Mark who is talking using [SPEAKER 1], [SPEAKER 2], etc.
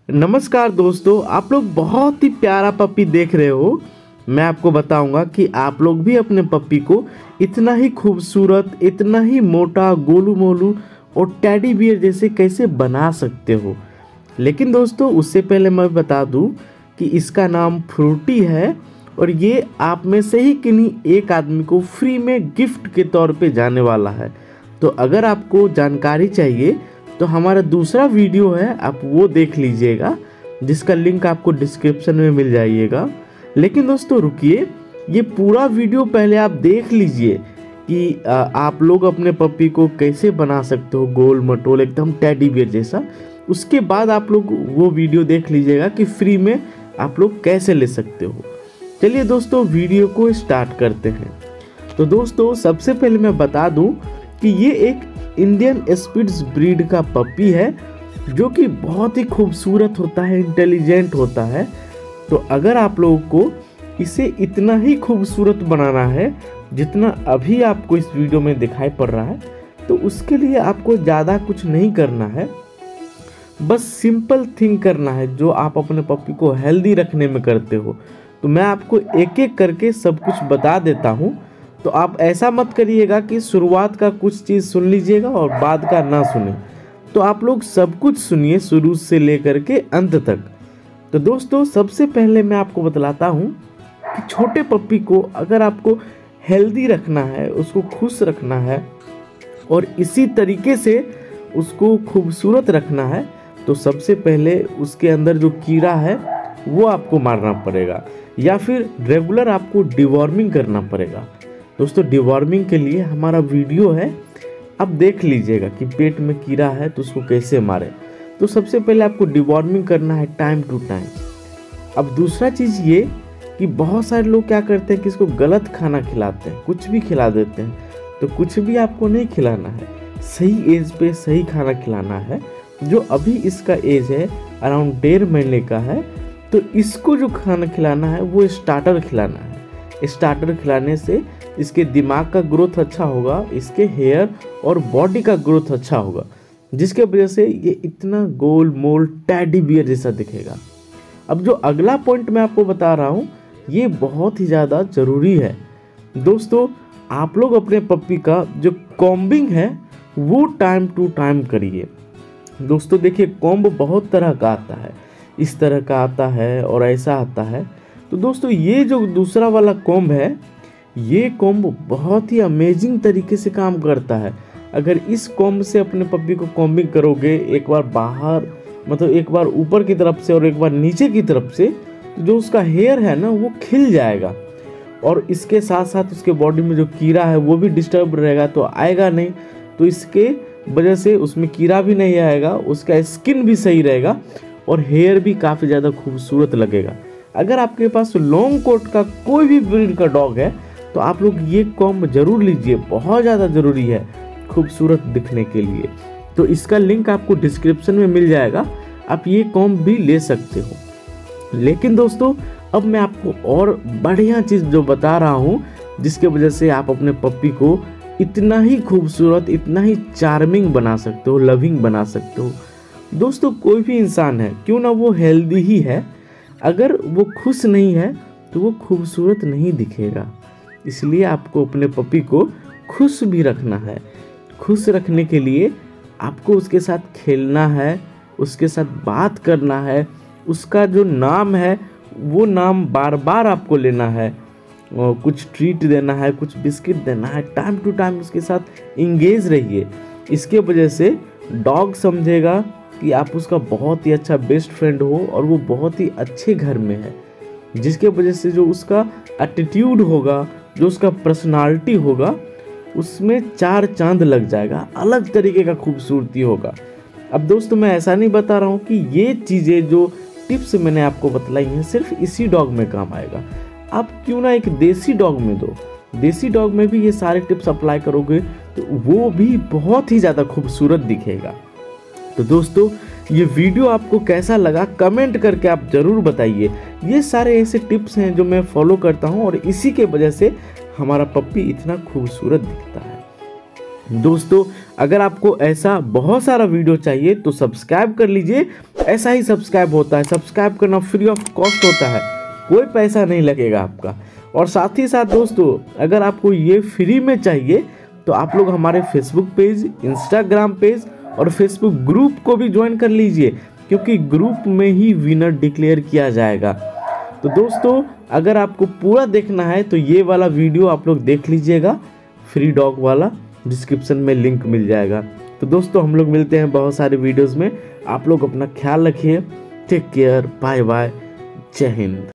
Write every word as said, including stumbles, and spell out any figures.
[SPEAKER 1] नमस्कार दोस्तों, आप लोग बहुत ही प्यारा पप्पी देख रहे हो। मैं आपको बताऊंगा कि आप लोग भी अपने पप्पी को इतना ही खूबसूरत, इतना ही मोटा, गोलू मोलू और टेडी बियर जैसे कैसे बना सकते हो। लेकिन दोस्तों उससे पहले मैं बता दूं कि इसका नाम फ्रूटी है और ये आप में से ही किन्हीं एक आदमी को फ्री में गिफ्ट के तौर पे जाने वाला है। तो अगर आपको जानकारी चाहिए तो हमारा दूसरा वीडियो है, आप वो देख लीजिएगा, जिसका लिंक आपको डिस्क्रिप्शन में मिल जाइएगा। लेकिन दोस्तों रुकिए, ये पूरा वीडियो पहले आप देख लीजिए कि आ, आप लोग अपने पप्पी को कैसे बना सकते हो गोल मटोल एकदम टेडी बियर जैसा। उसके बाद आप लोग वो वीडियो देख लीजिएगा कि फ्री में आप लोग कैसे ले सकते हो। चलिए दोस्तों वीडियो को स्टार्ट करते हैं। तो दोस्तों सबसे पहले मैं बता दूं कि ये एक इंडियन स्पिट्ज ब्रीड का पप्पी है जो कि बहुत ही खूबसूरत होता है, इंटेलिजेंट होता है। तो अगर आप लोगों को इसे इतना ही खूबसूरत बनाना है जितना अभी आपको इस वीडियो में दिखाई पड़ रहा है, तो उसके लिए आपको ज़्यादा कुछ नहीं करना है। बस सिंपल थिंग करना है जो आप अपने पप्पी को हेल्दी रखने में करते हो। तो मैं आपको एक एक करके सब कुछ बता देता हूँ। तो आप ऐसा मत करिएगा कि शुरुआत का कुछ चीज़ सुन लीजिएगा और बाद का ना सुने। तो आप लोग सब कुछ सुनिए शुरू से लेकर के अंत तक। तो दोस्तों सबसे पहले मैं आपको बतलाता हूँ कि छोटे पप्पी को अगर आपको हेल्दी रखना है, उसको खुश रखना है और इसी तरीके से उसको खूबसूरत रखना है, तो सबसे पहले उसके अंदर जो कीड़ा है वो आपको मारना पड़ेगा या फिर रेगुलर आपको डिवॉर्मिंग करना पड़ेगा। दोस्तों डिवॉर्मिंग के लिए हमारा वीडियो है, आप देख लीजिएगा कि पेट में कीड़ा है तो उसको कैसे मारे। तो सबसे पहले आपको डिवॉर्मिंग करना है टाइम टू टाइम। अब दूसरा चीज़ ये कि बहुत सारे लोग क्या करते हैं कि इसको गलत खाना खिलाते हैं, कुछ भी खिला देते हैं। तो कुछ भी आपको नहीं खिलाना है, सही एज पे सही खाना खिलाना है। जो अभी इसका एज है अराउंड डेढ़ महीने का है, तो इसको जो खाना खिलाना है वो स्टार्टर खिलाना है। स्टार्टर खिलाने से इसके दिमाग का ग्रोथ अच्छा होगा, इसके हेयर और बॉडी का ग्रोथ अच्छा होगा, जिसके वजह से ये इतना गोल मोल टेडी बियर जैसा दिखेगा। अब जो अगला पॉइंट मैं आपको बता रहा हूँ ये बहुत ही ज़्यादा ज़रूरी है। दोस्तों आप लोग अपने पप्पी का जो कॉम्बिंग है वो टाइम टू टाइम करिए। दोस्तों देखिए कॉम्ब बहुत तरह का आता है, इस तरह का आता है और ऐसा आता है। तो दोस्तों ये जो दूसरा वाला कॉम्ब है, ये कॉम्ब बहुत ही अमेजिंग तरीके से काम करता है। अगर इस कॉम्ब से अपने पप्पी को कॉम्बिंग करोगे, एक बार बाहर मतलब एक बार ऊपर की तरफ से और एक बार नीचे की तरफ से, तो जो उसका हेयर है ना वो खिल जाएगा और इसके साथ साथ उसके बॉडी में जो कीड़ा है वो भी डिस्टर्ब रहेगा, तो आएगा नहीं। तो इसके वजह से उसमें कीड़ा भी नहीं आएगा, उसका स्किन भी सही रहेगा और हेयर भी काफ़ी ज़्यादा खूबसूरत लगेगा। अगर आपके पास लॉन्ग कोट का कोई भी ब्रीड का डॉग है तो आप लोग ये कॉम्ब जरूर लीजिए, बहुत ज़्यादा ज़रूरी है खूबसूरत दिखने के लिए। तो इसका लिंक आपको डिस्क्रिप्शन में मिल जाएगा, आप ये कॉम्ब भी ले सकते हो। लेकिन दोस्तों अब मैं आपको और बढ़िया चीज़ जो बता रहा हूँ जिसके वजह से आप अपने पप्पी को इतना ही खूबसूरत, इतना ही चार्मिंग बना सकते हो, लविंग बना सकते हो। दोस्तों कोई भी इंसान है, क्यों ना वो हेल्दी ही है, अगर वो खुश नहीं है तो वो खूबसूरत नहीं दिखेगा। इसलिए आपको अपने पप्पी को खुश भी रखना है। खुश रखने के लिए आपको उसके साथ खेलना है, उसके साथ बात करना है, उसका जो नाम है वो नाम बार बार आपको लेना है, और कुछ ट्रीट देना है, कुछ बिस्किट देना है, टाइम टू टाइम उसके साथ इंगेज रहिए। इसके वजह से डॉग समझेगा कि आप उसका बहुत ही अच्छा बेस्ट फ्रेंड हो और वो बहुत ही अच्छे घर में है, जिसके वजह से जो उसका एटीट्यूड होगा, जो उसका पर्सनालिटी होगा, उसमें चार चांद लग जाएगा, अलग तरीके का खूबसूरती होगा। अब दोस्तों मैं ऐसा नहीं बता रहा हूँ कि ये चीज़ें जो टिप्स मैंने आपको बतलाई हैं सिर्फ इसी डॉग में काम आएगा। आप क्यों ना एक देसी डॉग में दो, देसी डॉग में भी ये सारे टिप्स अप्लाई करोगे तो वो भी बहुत ही ज़्यादा खूबसूरत दिखेगा। तो दोस्तों ये वीडियो आपको कैसा लगा कमेंट करके आप ज़रूर बताइए। ये सारे ऐसे टिप्स हैं जो मैं फॉलो करता हूँ और इसी के वजह से हमारा पप्पी इतना खूबसूरत दिखता है। दोस्तों अगर आपको ऐसा बहुत सारा वीडियो चाहिए तो सब्सक्राइब कर लीजिए। ऐसा ही सब्सक्राइब होता है, सब्सक्राइब करना फ्री ऑफ कॉस्ट होता है, कोई पैसा नहीं लगेगा आपका। और साथ ही साथ दोस्तों, अगर आपको ये फ्री में चाहिए तो आप लोग हमारे फेसबुक पेज, इंस्टाग्राम पेज और फेसबुक ग्रुप को भी ज्वाइन कर लीजिए, क्योंकि ग्रुप में ही विनर डिक्लेयर किया जाएगा। तो दोस्तों, अगर आपको पूरा देखना है तो ये वाला वीडियो आप लोग देख लीजिएगा, फ्री डॉग वाला, डिस्क्रिप्शन में लिंक मिल जाएगा। तो दोस्तों, हम लोग मिलते हैं बहुत सारे वीडियोस में। आप लोग अपना ख्याल रखिए। टेक केयर, बाय बाय, जय हिंद।